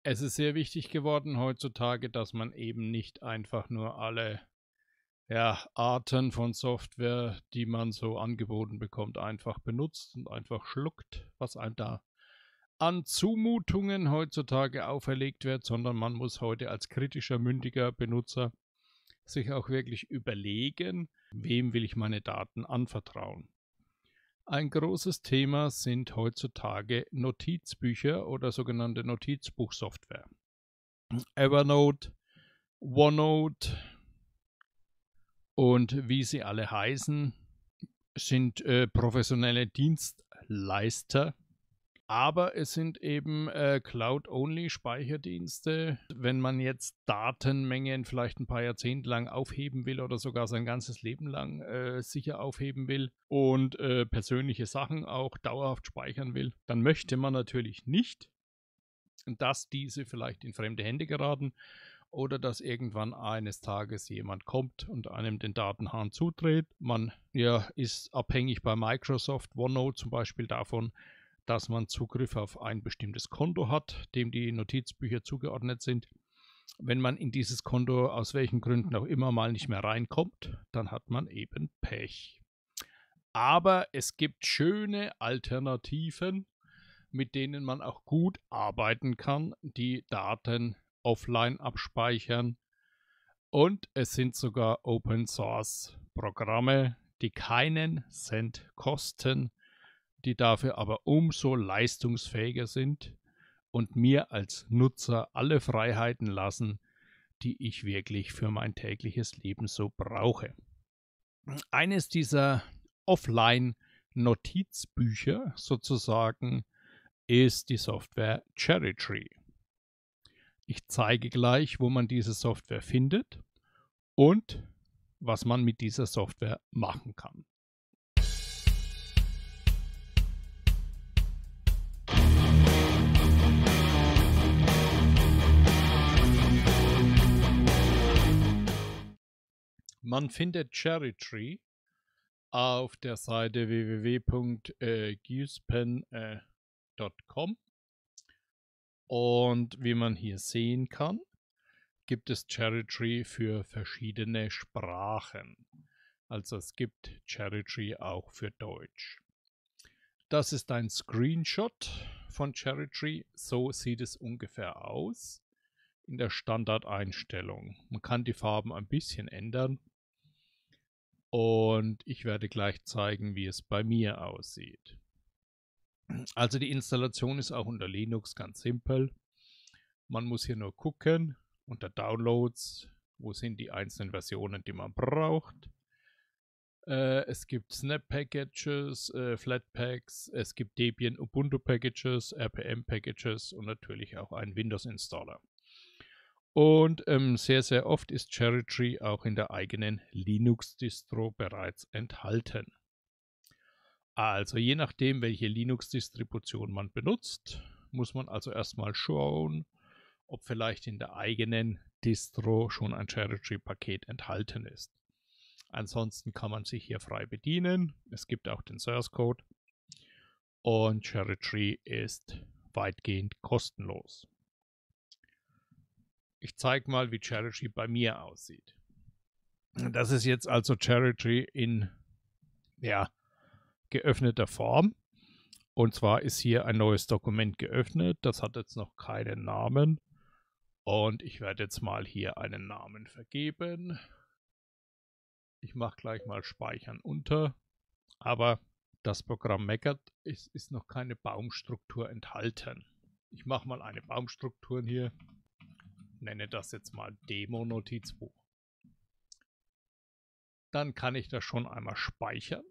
Es ist sehr wichtig geworden heutzutage, dass man eben nicht einfach nur alle Arten von Software, die man so angeboten bekommt, einfach benutzt und einfach schluckt, was einem da an Zumutungen heutzutage auferlegt wird, sondern man muss heute als kritischer, mündiger Benutzer sich auch wirklich überlegen, wem will ich meine Daten anvertrauen. Ein großes Thema sind heutzutage Notizbücher oder sogenannte Notizbuchsoftware. Evernote, OneNote und wie sie alle heißen, sind professionelle Dienstleister, aber es sind eben Cloud-Only-Speicherdienste. Wenn man jetzt Datenmengen vielleicht ein paar Jahrzehnte lang aufheben will oder sogar sein ganzes Leben lang sicher aufheben will und persönliche Sachen auch dauerhaft speichern will, dann möchte man natürlich nicht, dass diese vielleicht in fremde Hände geraten oder dass irgendwann eines Tages jemand kommt und einem den Datenhahn zudreht. Man ist abhängig bei Microsoft OneNote zum Beispiel davon, dass man Zugriff auf ein bestimmtes Konto hat, dem die Notizbücher zugeordnet sind. Wenn man in dieses Konto aus welchen Gründen auch immer mal nicht mehr reinkommt, dann hat man eben Pech. Aber es gibt schöne Alternativen, mit denen man auch gut arbeiten kann, die Daten offline abspeichern. Und es sind sogar Open Source Programme, die keinen Cent kosten, die dafür aber umso leistungsfähiger sind und mir als Nutzer alle Freiheiten lassen, die ich wirklich für mein tägliches Leben so brauche. Eines dieser Offline-Notizbücher sozusagen ist die Software Cherrytree. Ich zeige gleich, wo man diese Software findet und was man mit dieser Software machen kann. Man findet Cherrytree auf der Seite www.geuspen.com und wie man hier sehen kann, gibt es Cherrytree für verschiedene Sprachen. Also es gibt Cherrytree auch für Deutsch. Das ist ein Screenshot von Cherrytree. So sieht es ungefähr aus in der Standardeinstellung. Man kann die Farben ein bisschen ändern. Und ich werde gleich zeigen, wie es bei mir aussieht. Also die Installation ist auch unter Linux ganz simpel. Man muss hier nur gucken, unter Downloads, wo sind die einzelnen Versionen, die man braucht. Es gibt Snap-Packages, Flatpaks, es gibt Debian Ubuntu-Packages, RPM-Packages und natürlich auch einen Windows-Installer. Und sehr, sehr oft ist Cherrytree auch in der eigenen Linux-Distro bereits enthalten. Also je nachdem, welche Linux-Distribution man benutzt, muss man also erstmal schauen, ob vielleicht in der eigenen Distro schon ein Cherrytree-Paket enthalten ist. Ansonsten kann man sich hier frei bedienen. Es gibt auch den Source Code und Cherrytree ist weitgehend kostenlos. Ich zeige mal, wie Cherrytree bei mir aussieht. Das ist jetzt also Cherrytree in geöffneter Form. Und zwar ist hier ein neues Dokument geöffnet. Das hat jetzt noch keinen Namen. Und ich werde jetzt mal hier einen Namen vergeben. Ich mache gleich mal Speichern unter. Aber das Programm meckert, es ist noch keine Baumstruktur enthalten. Ich mache mal eine Baumstruktur hier. Nenne das jetzt mal Demo-Notizbuch. Dann kann ich das schon einmal speichern.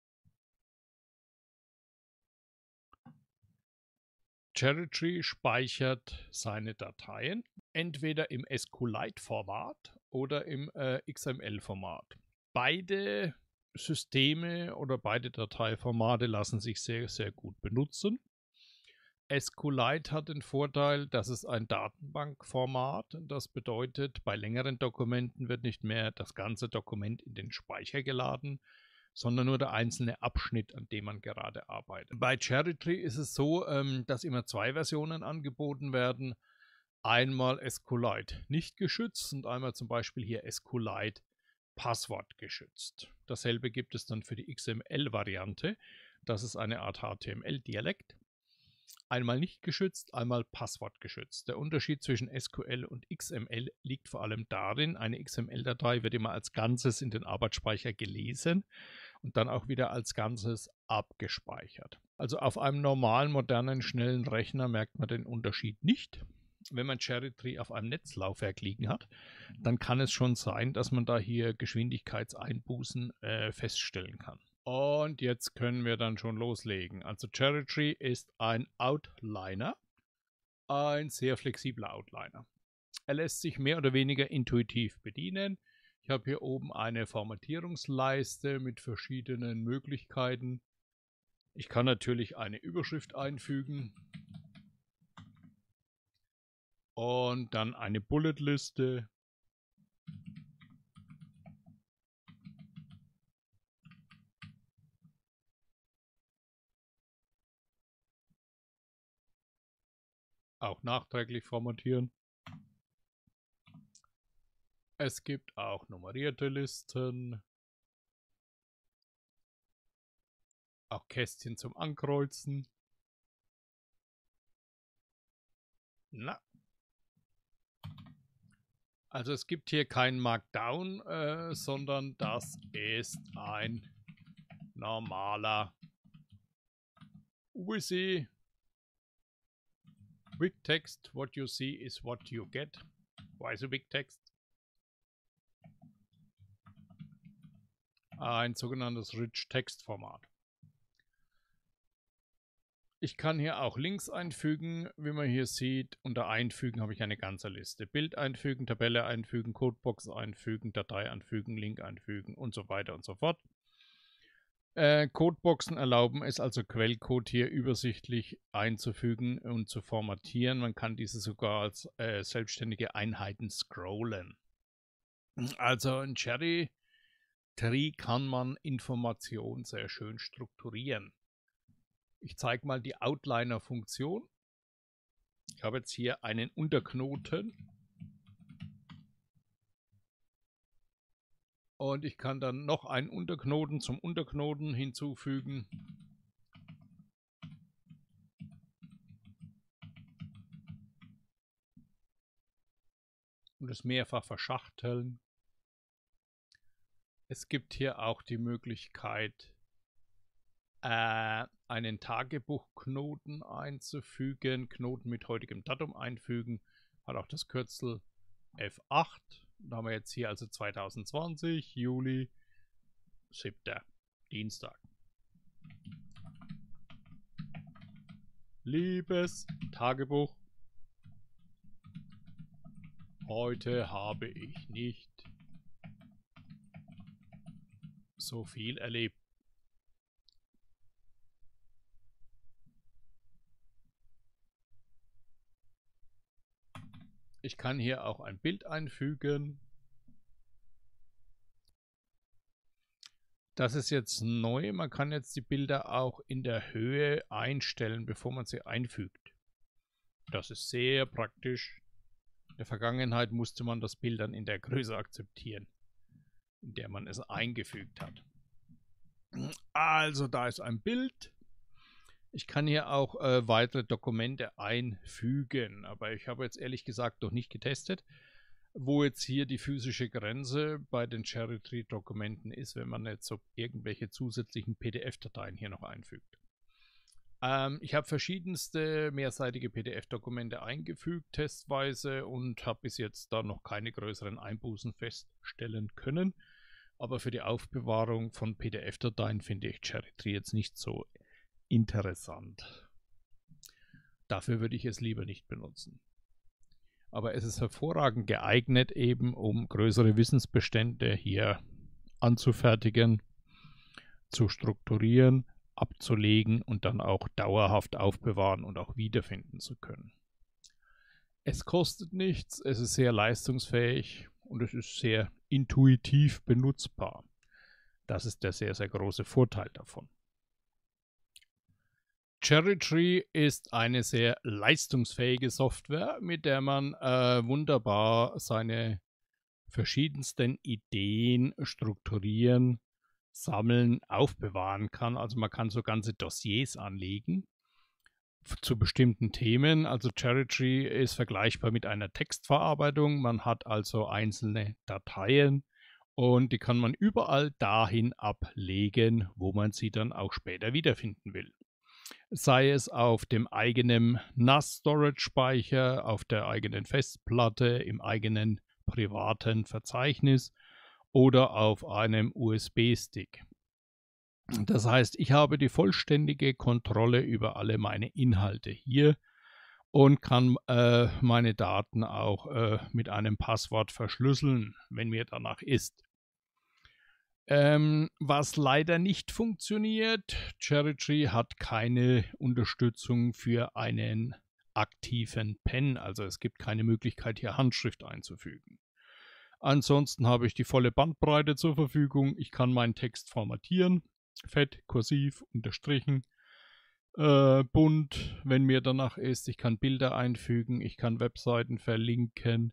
Cherrytree speichert seine Dateien entweder im SQLite-Format oder im XML-Format. Beide Systeme oder beide Dateiformate lassen sich sehr, sehr gut benutzen. SQLite hat den Vorteil, dass es ein Datenbankformat, das bedeutet, bei längeren Dokumenten wird nicht mehr das ganze Dokument in den Speicher geladen, sondern nur der einzelne Abschnitt, an dem man gerade arbeitet. Bei Cherrytree ist es so, dass immer zwei Versionen angeboten werden. einmal SQLite nicht geschützt und einmal zum Beispiel hier SQLite passwortgeschützt. Dasselbe gibt es dann für die XML-Variante. Das ist eine Art HTML-Dialekt. Einmal nicht geschützt, einmal passwortgeschützt. Der Unterschied zwischen SQL und XML liegt vor allem darin, eine XML-Datei wird immer als Ganzes in den Arbeitsspeicher gelesen und dann auch wieder als Ganzes abgespeichert. Also auf einem normalen, modernen, schnellen Rechner merkt man den Unterschied nicht. Wenn man Cherry Tree auf einem Netzlaufwerk liegen hat, dann kann es schon sein, dass man da hier Geschwindigkeitseinbußen feststellen kann. Und jetzt können wir dann schon loslegen. Also Cherry Tree ist ein Outliner, ein sehr flexibler Outliner. Er lässt sich mehr oder weniger intuitiv bedienen. Ich habe hier oben eine Formatierungsleiste mit verschiedenen Möglichkeiten. Ich kann natürlich eine Überschrift einfügen und dann eine Bulletliste. Auch nachträglich formatieren. Es gibt auch nummerierte Listen. Auch Kästchen zum Ankreuzen. Na. Also es gibt hier kein Markdown, sondern das ist ein normaler WYSI. Big text, what you see is what you get. Why so big text? Ein sogenanntes Rich Text Format. Ich kann hier auch Links einfügen, wie man hier sieht. Unter Einfügen habe ich eine ganze Liste. Bild einfügen, Tabelle einfügen, Codebox einfügen, Datei einfügen, Link einfügen und so weiter und so fort. Codeboxen erlauben es also Quellcode hier übersichtlich einzufügen und zu formatieren. Man kann diese sogar als selbstständige Einheiten scrollen. Also ein Cherry Tree kann man Informationen sehr schön strukturieren. Ich zeige mal die Outliner-Funktion. Ich habe jetzt hier einen Unterknoten. Und ich kann dann noch einen Unterknoten zum Unterknoten hinzufügen. Und es mehrfach verschachteln. Es gibt hier auch die Möglichkeit, einen Tagebuchknoten einzufügen. Knoten mit heutigem Datum einfügen. Hat auch das Kürzel F8. Da haben wir jetzt hier also 2020, Juli, 7. Dienstag. Liebes Tagebuch, heute habe ich nicht so viel erlebt. Ich kann hier auch ein Bild einfügen. Das ist jetzt neu. Man kann jetzt die Bilder auch in der Höhe einstellen, bevor man sie einfügt. Das ist sehr praktisch. In der Vergangenheit musste man das Bild dann in der Größe akzeptieren, in der man es eingefügt hat. Also da ist ein Bild. Ich kann hier auch weitere Dokumente einfügen, aber ich habe jetzt ehrlich gesagt noch nicht getestet, wo jetzt hier die physische Grenze bei den Cherry Tree Dokumenten ist, wenn man jetzt so irgendwelche zusätzlichen PDF-Dateien hier noch einfügt. Ich habe verschiedenste mehrseitige PDF-Dokumente eingefügt, testweise, und habe bis jetzt da noch keine größeren Einbußen feststellen können. Aber für die Aufbewahrung von PDF-Dateien finde ich Cherry Tree jetzt nicht so interessant. Dafür würde ich es lieber nicht benutzen. Aber es ist hervorragend geeignet, eben um größere Wissensbestände hier anzufertigen, zu strukturieren, abzulegen und dann auch dauerhaft aufbewahren und auch wiederfinden zu können. Es kostet nichts, es ist sehr leistungsfähig und es ist sehr intuitiv benutzbar. Das ist der sehr, sehr große Vorteil davon. Cherrytree ist eine sehr leistungsfähige Software, mit der man wunderbar seine verschiedensten Ideen strukturieren, sammeln, aufbewahren kann. Also man kann so ganze Dossiers anlegen zu bestimmten Themen. Also Cherrytree ist vergleichbar mit einer Textverarbeitung. Man hat also einzelne Dateien und die kann man überall dahin ablegen, wo man sie dann auch später wiederfinden will. Sei es auf dem eigenen NAS-Storage-Speicher, auf der eigenen Festplatte, im eigenen privaten Verzeichnis oder auf einem USB-Stick. Das heißt, ich habe die vollständige Kontrolle über alle meine Inhalte hier und kann meine Daten auch mit einem Passwort verschlüsseln, wenn mir danach ist. Was leider nicht funktioniert, Cherrytree hat keine Unterstützung für einen aktiven Pen, also es gibt keine Möglichkeit, hier Handschrift einzufügen. Ansonsten habe ich die volle Bandbreite zur Verfügung. Ich kann meinen Text formatieren, fett, kursiv, unterstrichen, bunt, wenn mir danach ist. Ich kann Bilder einfügen, ich kann Webseiten verlinken.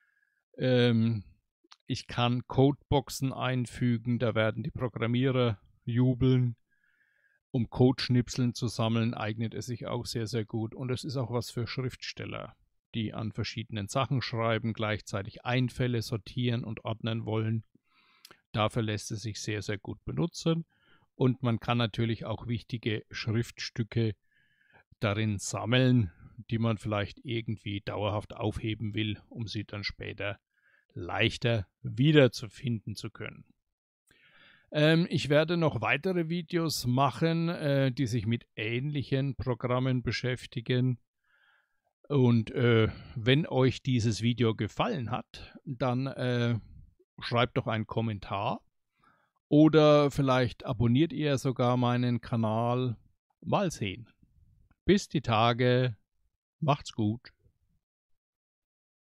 Ich kann Codeboxen einfügen, da werden die Programmierer jubeln. Um Codeschnipseln zu sammeln, eignet es sich auch sehr, sehr gut. Und es ist auch was für Schriftsteller, die an verschiedenen Sachen schreiben, gleichzeitig Einfälle sortieren und ordnen wollen. Dafür lässt es sich sehr, sehr gut benutzen. Und man kann natürlich auch wichtige Schriftstücke darin sammeln, die man vielleicht irgendwie dauerhaft aufheben will, um sie dann später leichter wiederzufinden zu können. Ich werde noch weitere Videos machen, die sich mit ähnlichen Programmen beschäftigen. Und wenn euch dieses Video gefallen hat, dann schreibt doch einen Kommentar. Oder vielleicht abonniert ihr sogar meinen Kanal. Mal sehen. Bis die Tage. Macht's gut.